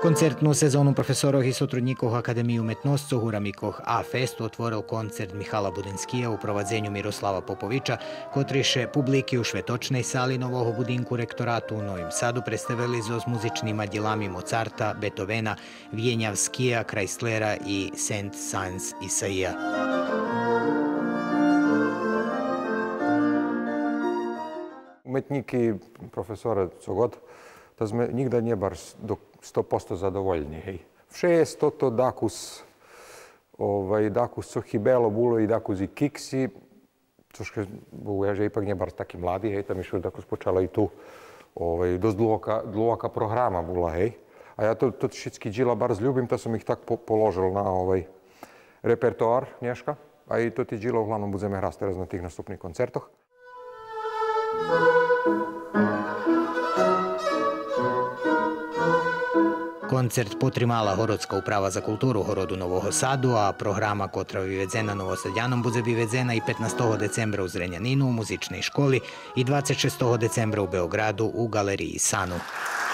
Koncertnu sezonu profesorov i sotrudnikov Akademiji umetnostcu Huramikoh A-Fest otvoril koncert Mihala Budenskija u provadzenju Miroslava Popovića, kotriše publiki u švetočnej sali Novog budinku rektoratu u Novim Sadu predstavili z muzičnima djelami Mozarta, Beethovena, Vijenjavskija, Chryslera i Saint-Saëns Isaija. Umetniki, profesore, co god, da sme nikda nie bar do 100% zadovoljni. Hej. Všest toto dakus co hibelo bulo i dakus i kiksi, což je že ipak nie bar taki mladi, hej, tam išlo dakus počala i tu dost dluvaka programa bula, hej. A ja to všetky džila bar zljubim, to sam ih tak položil na repertoar nješka, a i to ti džila uglavnom budeme hrast teraz na tih nastupnih koncertoh. Koncert potrimala Horodska uprava za kulturu Horodu Novog Sadu, a programa kotra vyvedzena Novosadjanom bude vyvedzena i 15. decembra u Zrenjaninu u muzičnej školi i 26. decembra u Beogradu u galeriji Sanu.